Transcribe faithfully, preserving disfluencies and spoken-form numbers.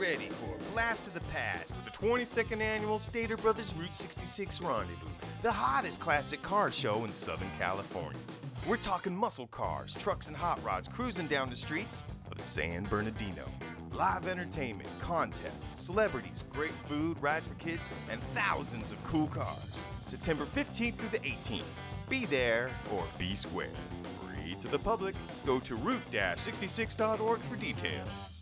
ready for a blast of the past with the twenty-second annual Stater Brothers Route sixty-six Rendezvous, the hottest classic car show in Southern California. We're talking muscle cars, trucks, and hot rods cruising down the streets of San Bernardino. Live entertainment, contests, celebrities, great food, rides for kids, and thousands of cool cars. September fifteenth through the eighteenth. Be there or be square. Free to the public. Go to route sixty-six dot org for details.